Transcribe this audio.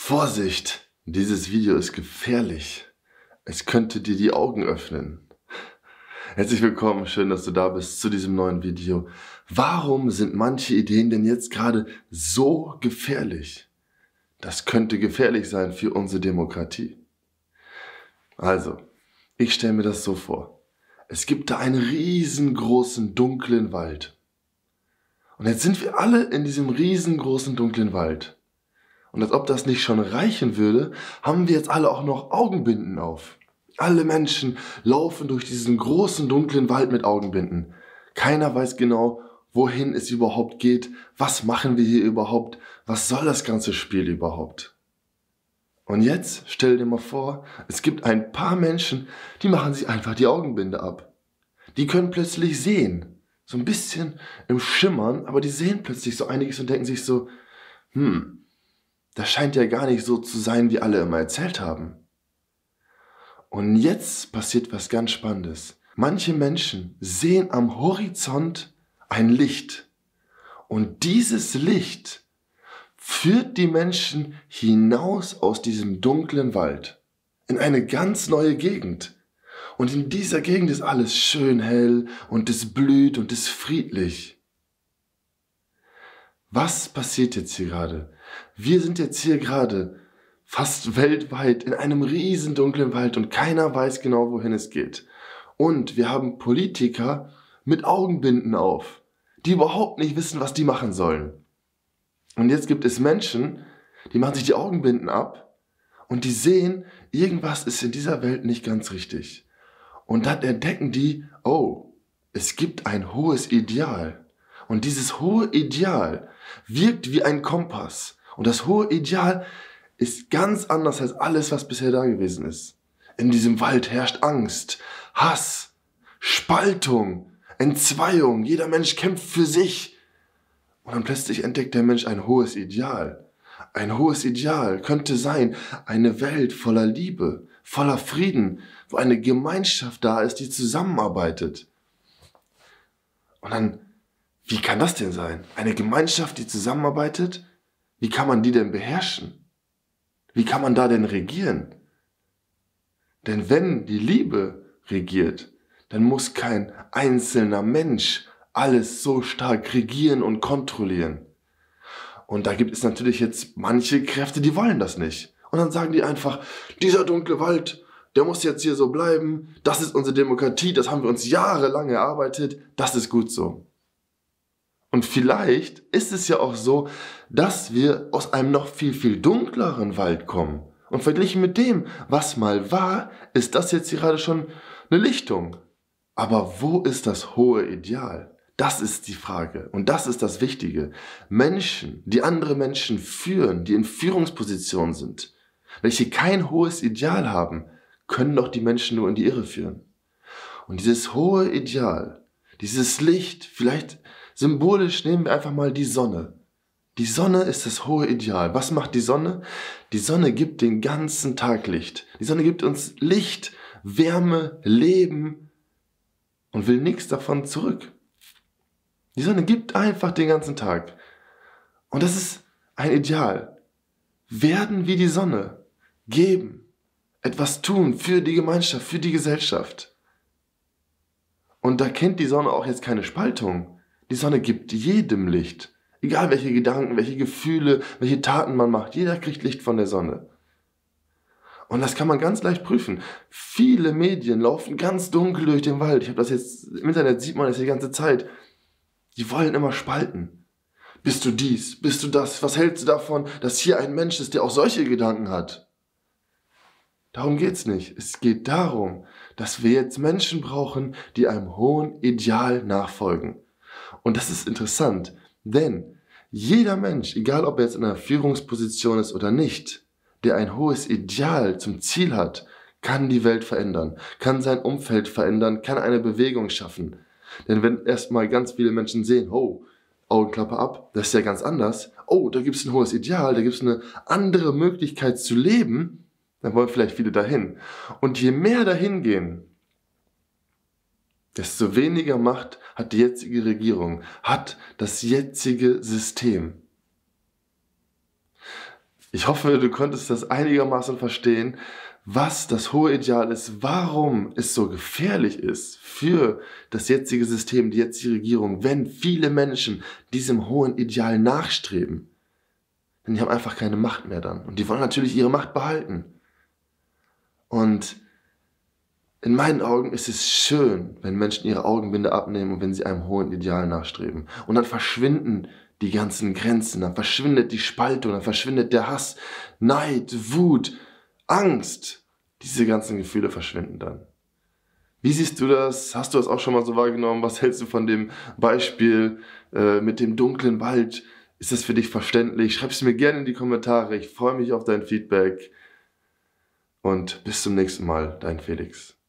Vorsicht, dieses Video ist gefährlich. Es könnte dir die Augen öffnen. Herzlich willkommen, schön, dass du da bist zu diesem neuen Video. Warum sind manche Ideen denn jetzt gerade so gefährlich? Das könnte gefährlich sein für unsere Demokratie. Also, ich stelle mir das so vor. Es gibt da einen riesengroßen dunklen Wald. Und jetzt sind wir alle in diesem riesengroßen dunklen Wald. Und als ob das nicht schon reichen würde, haben wir jetzt alle auch noch Augenbinden auf. Alle Menschen laufen durch diesen großen dunklen Wald mit Augenbinden. Keiner weiß genau, wohin es überhaupt geht. Was machen wir hier überhaupt? Was soll das ganze Spiel überhaupt? Und jetzt stell dir mal vor, es gibt ein paar Menschen, die machen sich einfach die Augenbinde ab. Die können plötzlich sehen. So ein bisschen im Schimmern, aber die sehen plötzlich so einiges und denken sich so, das scheint ja gar nicht so zu sein, wie alle immer erzählt haben. Und jetzt passiert was ganz Spannendes. Manche Menschen sehen am Horizont ein Licht. Und dieses Licht führt die Menschen hinaus aus diesem dunklen Wald in eine ganz neue Gegend. Und in dieser Gegend ist alles schön hell und es blüht und es ist friedlich. Was passiert jetzt hier gerade? Wir sind jetzt hier gerade fast weltweit in einem riesen dunklen Wald und keiner weiß genau, wohin es geht. Und wir haben Politiker mit Augenbinden auf, die überhaupt nicht wissen, was die machen sollen. Und jetzt gibt es Menschen, die machen sich die Augenbinden ab und die sehen, irgendwas ist in dieser Welt nicht ganz richtig. Und dann entdecken die, oh, es gibt ein hohes Ideal. Und dieses hohe Ideal wirkt wie ein Kompass. Und das hohe Ideal ist ganz anders als alles, was bisher da gewesen ist. In diesem Wald herrscht Angst, Hass, Spaltung, Entzweiung. Jeder Mensch kämpft für sich. Und dann plötzlich entdeckt der Mensch ein hohes Ideal. Ein hohes Ideal könnte sein eine Welt voller Liebe, voller Frieden, wo eine Gemeinschaft da ist, die zusammenarbeitet. Und dann, wie kann das denn sein? Eine Gemeinschaft, die zusammenarbeitet? Wie kann man die denn beherrschen? Wie kann man da denn regieren? Denn wenn die Liebe regiert, dann muss kein einzelner Mensch alles so stark regieren und kontrollieren. Und da gibt es natürlich jetzt manche Kräfte, die wollen das nicht. Und dann sagen die einfach, dieser dunkle Wald, der muss jetzt hier so bleiben, das ist unsere Demokratie, das haben wir uns jahrelang erarbeitet, das ist gut so. Und vielleicht ist es ja auch so, dass wir aus einem noch viel, viel dunkleren Wald kommen. Und verglichen mit dem, was mal war, ist das jetzt gerade schon eine Lichtung. Aber wo ist das hohe Ideal? Das ist die Frage und das ist das Wichtige. Menschen, die andere Menschen führen, die in Führungspositionen sind, welche kein hohes Ideal haben, können doch die Menschen nur in die Irre führen. Und dieses hohe Ideal, dieses Licht, vielleicht symbolisch nehmen wir einfach mal die Sonne. Die Sonne ist das hohe Ideal. Was macht die Sonne? Die Sonne gibt den ganzen Tag Licht. Die Sonne gibt uns Licht, Wärme, Leben und will nichts davon zurück. Die Sonne gibt einfach den ganzen Tag. Und das ist ein Ideal. Werden wie die Sonne. Geben. Etwas tun für die Gemeinschaft, für die Gesellschaft. Und da kennt die Sonne auch jetzt keine Spaltung. Die Sonne gibt jedem Licht. Egal welche Gedanken, welche Gefühle, welche Taten man macht. Jeder kriegt Licht von der Sonne. Und das kann man ganz leicht prüfen. Viele Medien laufen ganz dunkel durch den Wald. Ich habe das jetzt, im Internet sieht man das die ganze Zeit. Die wollen immer spalten. Bist du dies? Bist du das? Was hältst du davon, dass hier ein Mensch ist, der auch solche Gedanken hat? Darum geht's nicht. Es geht darum, dass wir jetzt Menschen brauchen, die einem hohen Ideal nachfolgen. Und das ist interessant, denn jeder Mensch, egal ob er jetzt in einer Führungsposition ist oder nicht, der ein hohes Ideal zum Ziel hat, kann die Welt verändern, kann sein Umfeld verändern, kann eine Bewegung schaffen. Denn wenn erstmal ganz viele Menschen sehen, oh, Augenklappe ab, das ist ja ganz anders, oh, da gibt es ein hohes Ideal, da gibt es eine andere Möglichkeit zu leben, dann wollen vielleicht viele dahin. Und je mehr dahin gehen, desto weniger Macht hat die jetzige Regierung, hat das jetzige System. Ich hoffe, du konntest das einigermaßen verstehen, was das hohe Ideal ist, warum es so gefährlich ist für das jetzige System, die jetzige Regierung, wenn viele Menschen diesem hohen Ideal nachstreben. Denn die haben einfach keine Macht mehr dann. Und die wollen natürlich ihre Macht behalten. Und in meinen Augen ist es schön, wenn Menschen ihre Augenbinde abnehmen und wenn sie einem hohen Ideal nachstreben. Und dann verschwinden die ganzen Grenzen, dann verschwindet die Spaltung, dann verschwindet der Hass, Neid, Wut, Angst. Diese ganzen Gefühle verschwinden dann. Wie siehst du das? Hast du das auch schon mal so wahrgenommen? Was hältst du von dem Beispiel mit dem dunklen Wald? Ist das für dich verständlich? Schreib es mir gerne in die Kommentare. Ich freue mich auf dein Feedback. Und bis zum nächsten Mal, dein Felix.